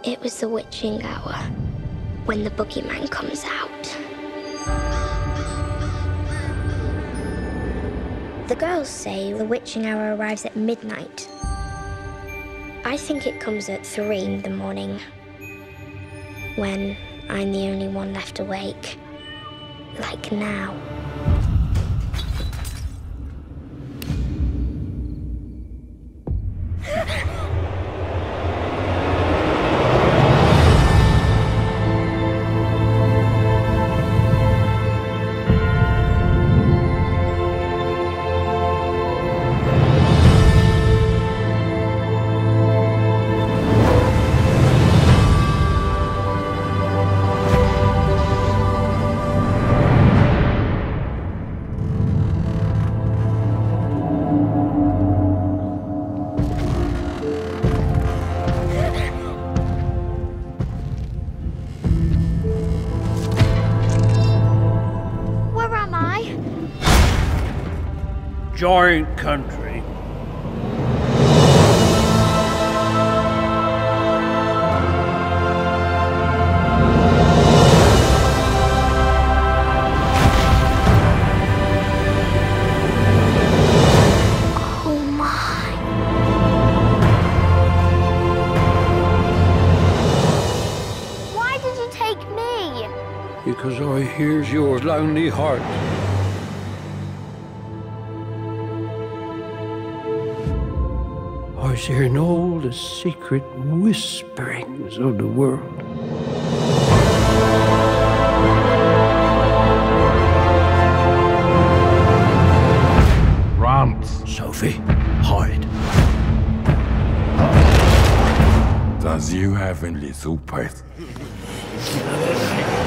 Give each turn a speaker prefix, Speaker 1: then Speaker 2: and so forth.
Speaker 1: It was the witching hour, when the boogeyman comes out. The girls say the witching hour arrives at midnight. I think it comes at 3 in the morning, when I'm the only one left awake, like now.
Speaker 2: Giant country.
Speaker 1: Oh my. Why did you take me?
Speaker 2: Because I hears your lonely heart. I was hearing all the secret whisperings of the world.
Speaker 3: Run!
Speaker 2: Sophie, hide.
Speaker 3: Does you have any super?